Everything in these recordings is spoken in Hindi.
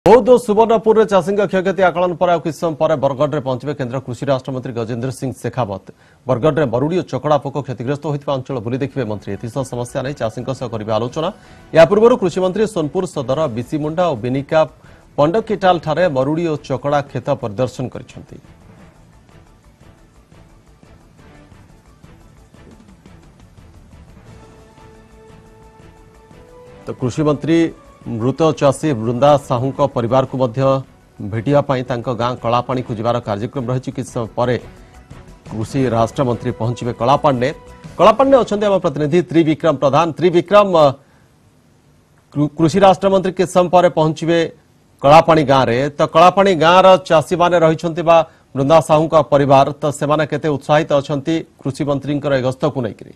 बौद्ध और सुवर्णपुर में चाषी क्षयक्षति आकलन पर किछ समय पर बरगढ़ में पहुंचे केन्द्र कृषि राष्ट्रमंत्री गजेन्द्र सिंह शेखावत। बरगढ़ में मरुड़ी और चकड़ा पोक क्षतिग्रस्त होता अंचल बुली देखिए मंत्री। एसह समस्या नहीं चाषी कर आलोचना। या पूर्व कृषिमंत्री सोनपुर सदर बिसीमुंडा और बिनिका पंडकिटाल ठारे मरुड़ी और चकड़ा खेत परिदर्शन कर। तो कृषि मंत्री मृत चाषी बृंदा साहू को परिवार को भेटिया गां कलापाणी को जीवार कार्यक्रम रही। किछ समय पर कृषि राष्ट्रमंत्री पहुंचे कलापाणे अच्छा आम प्रतिनिधि त्रिविक्रम प्रधान। त्रिविक्रम, कृषि राष्ट्रमंत्री किछ समय पर पहुंचे कलापाणी गांव रे, तो कलापाणी गांव चाषी माने रहिछंती बा बृंदा साहू का परिवार, तो सेमाने केते उत्साहित अछंती कृषि मंत्री गस्त को लेकर?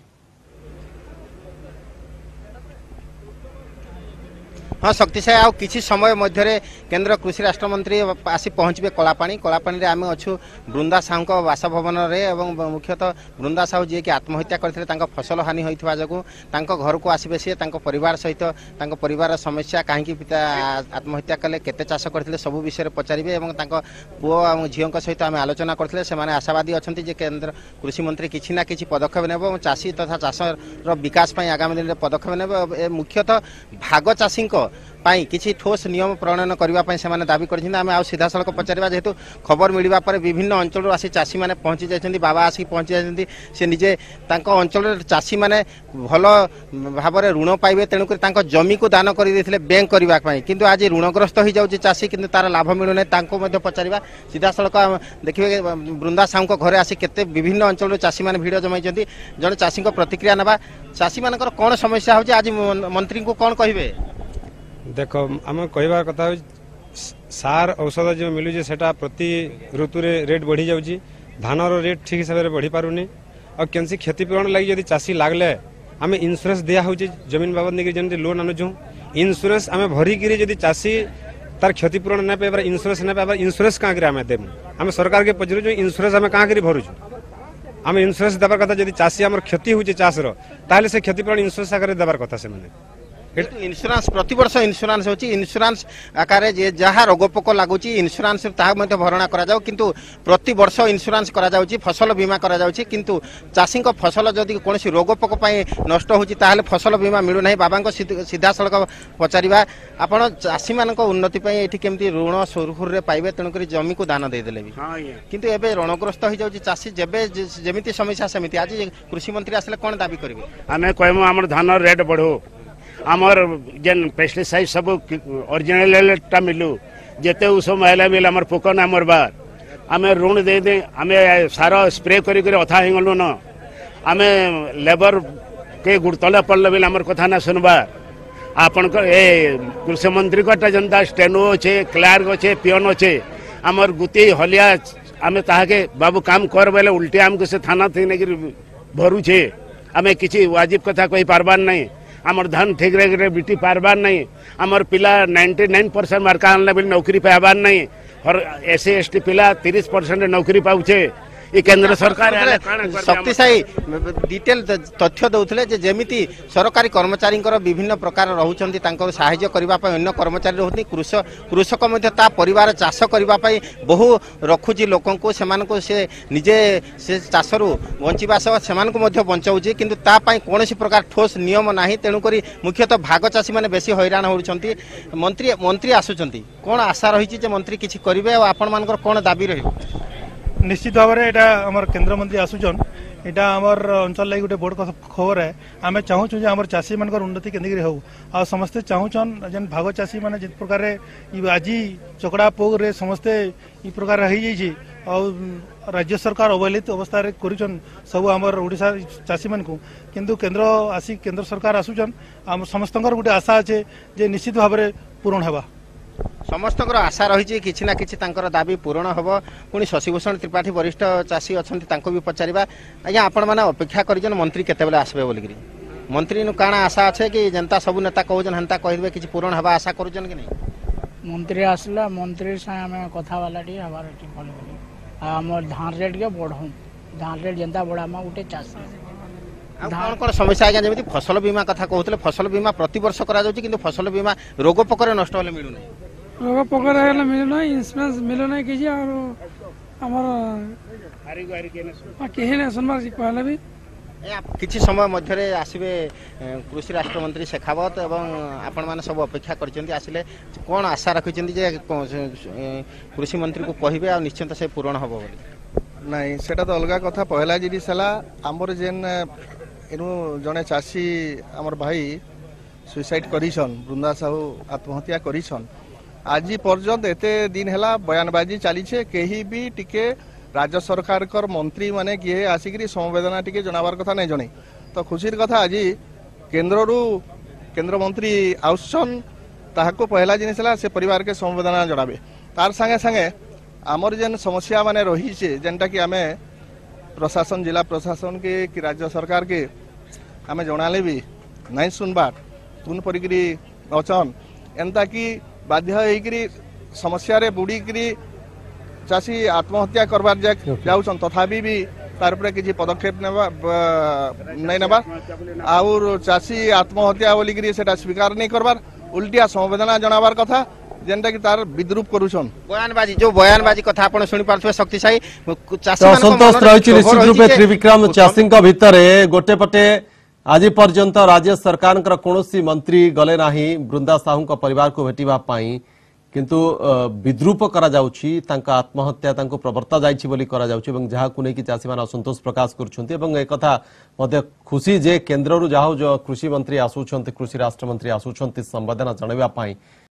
हाँ, शक्तिशाली आ किसी समय मध्य केन्द्र कृषि राष्ट्रमंत्री आसी पहुँचे कलापाणी रे आम अच्छु बृंदा साहू बासभवन में। मुख्यतः बृंदा साहू जी कि आत्महत्या करते फसल हानि होता जो घर को आसबे सी परिवार सहित परिवार समस्या कहीं पिता आत्महत्या कले केते चाष करते सब विषय पचारे पुओ और झील सहित आम आलोचना करते। से आशावादी अच्छा केन्द्र कृषि मंत्री किसी ना कि पदक्षेप ने चाषी तथा चाषर विकास आगामी दिन में पदक्षेप ने। मुख्यतः भाग चाषी किसी ठोस नियम प्रणयन करने से दाबी कर सीधा सड़क पचारा जेहेतु खबर मिलवा पर विभिन्न अंचल आसी चाषी मैंने पहुंची जाती बाबा आसिक पहुंची जाती से निजे अंचल चाषी मैंने भल भाव ऋण पाइबे तेणुक जमी को दान कर बैंक करने किंतु आज ऋणग्रस्त हो जाऊँगी चाषी किंतु तार लाभ मिलूना पचारा सीधा सड़क देखिए बृंदा साहू घरे आसी केते विभिन्न अंचल चाषी मैंने भिड़ जमाई जड़े चाषी प्रतिक्रिया ना चाषी मान कौन समस्या हो आज मंत्री को कौन कहे? देख आम कहबार कथा सार औषध जो मिलूँ से प्रति ऋतु रेट बढ़ी जाऊँगी धान रेट ठीक हिसाब से बढ़ी पारुनी और कैंसी क्षतिपूरण लगी जब चाषी लगले आम इंश्योरेंस दिया हो जमीन बाबद नहीं जमी लोन आनुचु इंश्योरेंस आम भरिकी जब चाषी तार क्षतिपूरण नहीं पाइबार इंश्योरेंस नहीं पाइबार इंश्योरेंस कहाँ आम देमु आम सरकार के पचरुचु इंश्योरेंस आम कहाँ भरुचु आम इंश्योरेंस देवार कथा जब चाषी आम क्षति हो चाषर ताहले से क्षतिपूरण इंश्योरेंस आकार देवार कथा से इंश्योरेंस प्रति वर्ष इंश्योरेंस होची इंश्योरेंस आकार जहाँ रोगपोक लगुच इंश्योरेंस भरणा करा जाऊ किंतु प्रति वर्ष इंश्योरेंस करा जाउची फसल बीमा करा जाउची किंतु चाषी फसल जदि कौन रोगपोक नष्ट होची ताहले फसल बीमा मिलू नहीं। बाबा सीधा सड़क पचारा आपण चाषी मान उन्नति ये केमती ऋण सुरखुर पाइबे तेणुक जमी को दान देदेले भी किंतु एबे ऋणग्रस्त हो जाउची चाषी जेबे समस्या सेमिति आज कृषि मंत्री आसले कौन दाबी करिवे? आमे कहमु हमर धान रेट बढ़ो आमर जेन पेस्टिसाइड सब ओरिजिनल मिलू जेते उस महिला मिल आमर पोक ना मरबार आम ऋण दे दे आम सार स्प्रे कर अथा हो न आम लेबर के गुड़तले पड़े भी आमर कथा ना सुनबार आपण कृषि मंत्री का जनता स्टेनो अच्छे क्लार्क अच्छे पियन अच्छे आमर गुती हलिया आम ताके बाबू काम कर बोले उल्टे आमको से थाना थी नहीं भरुचे आम किसी वाजिब कथा कही पारबार नहीं आमर धान ठीक रे बिटी पारबार नहीं आमर पिला 99% मार्क आनला बिल नौकरी पाइबार नहीं और एससी एसटी पिला 30% नौकरी पाउछे। ये केंद्र सरकार शक्तिशाली डिटेल तथ्य दौले जेमिति सरकारी कर्मचारी विभिन्न प्रकार रोचंती साहाय्य करने अन्य कर्मचारी रोहती कृषक परिवार चाष करने बहु रखुची लोक से निजे से चाषरू बंचा सह से बचाऊँगी किंतु तापाई कौन प्रकार ठोस नियम ना तेणुक मुख्यतः भाग चाषी मैंने बेसी हैरान होती। मंत्री आसुंच कौन आशा रही मंत्री किसी करेंगे आपण मान कौन दाबी रही? निश्चित भाव में यहाँ केंद्र मंत्री आसुचन यहाँ आमर अंचल लगी गोटे बड़ खबर है आम चाहूँ जे आम चाषी मान उन्नति केन्द्र हो आ समस्ते चाहून जेन भाग चाषी मैंने जिन प्रकार आज चकड़ा पोग रे समस्ते इ प्रकार हो राज्य सरकार अवहेलित अवस्था करुचन सब आमर ओडिशा चाषी मान को किंतु केंद्र आसी केंद्र सरकार आसुचन आम समस्त गोटे आशा अच्छे जे निश्चित भाव में पूरण होगा समस्त आशा रही किसी ना किसी दाबी पूरण हम। पुणी शशिभूषण त्रिपाठी वरिष्ठ चाषी अच्छा भी पचारा आज्ञा आपण मैंने अपेक्षा कर मंत्री केतबेले आसबे बोलिकी मंत्री काण आशा अच्छे कि जनता सब नेता कहन हेन्ता कहे कि पूरण हवा आशा करुचन कि नहीं? मंत्री आसला मंत्री साथ कथा वाला आम धान रेट के बढ़ू धान रेट जनता बढ़ा गोटे चाषी कौन कौन समस्या आज्ञा जमी फसल बीमा कथा कहते फसल बीमा प्रति वर्ष करा जाउची किंतु फसल बीमा रोग पोकर नष्ट होले मिलू नहीं ରୋଗ ପୋକର ହେଲେ ମିଳୁନା ଇନ୍ସୁରାନ୍ସ ମିଳୁନା କିଛି ଆଉ ଆମର କେହି ନାଇଁ ଶୁଣବାର କହିଲେ ବି କିଛି ସମୟ ମଧ୍ୟରେ ଆସିବେ କୃଷି ରାଷ୍ଟ୍ରମନ୍ତ୍ରୀ ଶେଖାବତ ଏବଂ ଆପଣମାନେ ସବୁ ଅପେକ୍ଷା କରିଛନ୍ତି ଆସିଲେ କ'ଣ ଆଶା ରଖିଛନ୍ତି ଯେ କୃଷି ମନ୍ତ୍ରୀକୁ କହିବେ ଆଉ ନିଶ୍ଚିନ୍ତ ସେ ପୂରଣ ହେବ ବୋଲି ନାଇଁ ସେଟା ତ ଅଲଗା କଥା ପହିଲା ଜିନିଷ ହେଲା ଆମର ଯେନ୍ ଏନୁ ଜଣେ ଚାଷୀ ଆମର ଭାଇ ସୁଇସାଇଡ୍ କରିଛନ୍ ବୃନ୍ଦା ସାହୁ ଆତ୍ମହତ୍ୟା କରିଛନ୍ ଆଜି ପର୍ଯ୍ୟନ୍ତ ଏତେ ଦିନ ହେଲା ବୟାନବାଜି ଚାଲିଛେ କେହି ବି ଟିକେ राज्य सरकार मंत्री माने किए आसिकी समवेदना टी जनावर कथा नहीं जन तो खुशी कथा आज केन्द्र मंत्री आउसन ताहाको पहला जिनिस से परिवार के समवेदना जनाबे तार संगे संगे आमर जेन समस्या माने रही जेनटा कि आमे प्रशासन जिला प्रशासन के कि राज्य सरकार के आमे जनाले भी नहीं सुनबार तुन परिकरी अचन एंता कि बाध्य होइकरी समस्या रे बुड़ीकरी चाषी आत्महत्या करबार जाउछन तथापि भी तार पर किसी पदक्षेप नहीं नेबार और चाषी आत्महत्या बोलिकी सेटा स्वीकार नहीं करबार उल्टिया संवेदना जनाबार कथा जेनटा कि तार विद्रूप करूछन बयानबाजी कथा आपण सुनि पारथबे शक्तिशाली चाषी असंतोष रहिछि निश्चित रूपे त्रिविक्रम चाषी भितरे गोटे पटे आज पर्यंत राज्य सरकार कौनसी मंत्री गले नाही बृंदा साहू परिवार को भेटिबा पाई किंतु विद्रूप करा जाउछि तांका आत्महत्या तांको प्रवर्ता जाइछि बोली करा जाउछि एवं जहा को नै कि चासी मान असंतोष प्रकाश करूछन्ति एवं एक कथा मध्ये खुशी जे केंद्र रु जाहो जो कृषि मंत्री आसुछन्ति कृषि राष्ट्र मंत्री आसुछन्ति संवेदना जणाइबा पाई